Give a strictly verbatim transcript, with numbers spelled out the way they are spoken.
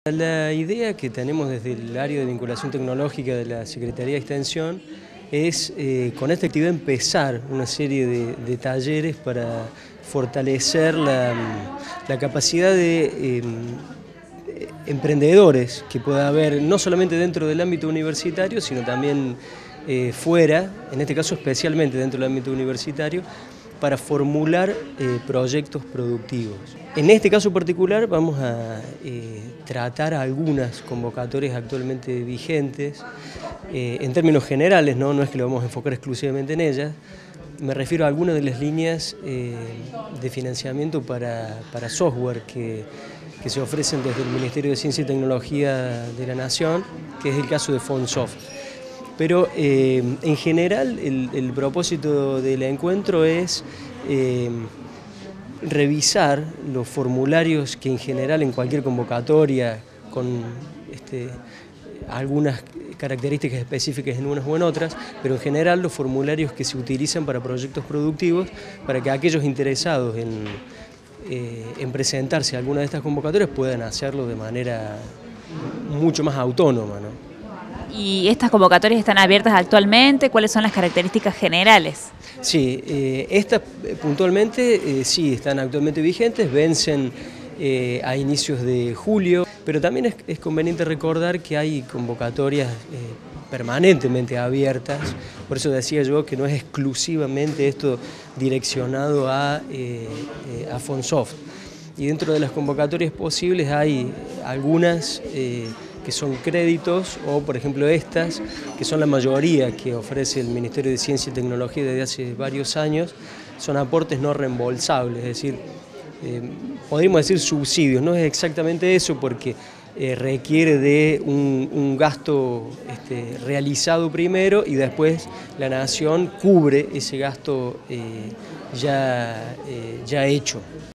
La idea que tenemos desde el área de vinculación tecnológica de la Secretaría de Extensión es eh, con esta actividad empezar una serie de, de talleres para fortalecer la, la capacidad de eh, emprendedores que pueda haber no solamente dentro del ámbito universitario, sino también eh, fuera, en este caso especialmente dentro del ámbito universitario, para formular eh, proyectos productivos. En este caso particular vamos a eh, tratar algunas convocatorias actualmente vigentes, eh, en términos generales, ¿no? No es que lo vamos a enfocar exclusivamente en ellas, me refiero a algunas de las líneas eh, de financiamiento para, para software que, que se ofrecen desde el Ministerio de Ciencia y Tecnología de la Nación, que es el caso de Fonsoft. Pero eh, en general el, el propósito del encuentro es eh, revisar los formularios que en general en cualquier convocatoria con este, algunas características específicas en unas o en otras, pero en general los formularios que se utilizan para proyectos productivos, para que aquellos interesados en, eh, en presentarse a alguna de estas convocatorias puedan hacerlo de manera mucho más autónoma, ¿no? ¿Y estas convocatorias están abiertas actualmente? ¿Cuáles son las características generales? Sí, eh, estas puntualmente eh, sí están actualmente vigentes, vencen eh, a inicios de julio, pero también es, es conveniente recordar que hay convocatorias eh, permanentemente abiertas, por eso decía yo que no es exclusivamente esto direccionado a, eh, eh, a Fonsoft. Y dentro de las convocatorias posibles hay algunas eh, que son créditos o, por ejemplo, estas, que son la mayoría que ofrece el Ministerio de Ciencia y Tecnología desde hace varios años, son aportes no reembolsables, es decir, eh, podríamos decir subsidios, no es exactamente eso porque eh, requiere de un, un gasto este, realizado primero y después la Nación cubre ese gasto eh, ya, eh, ya hecho.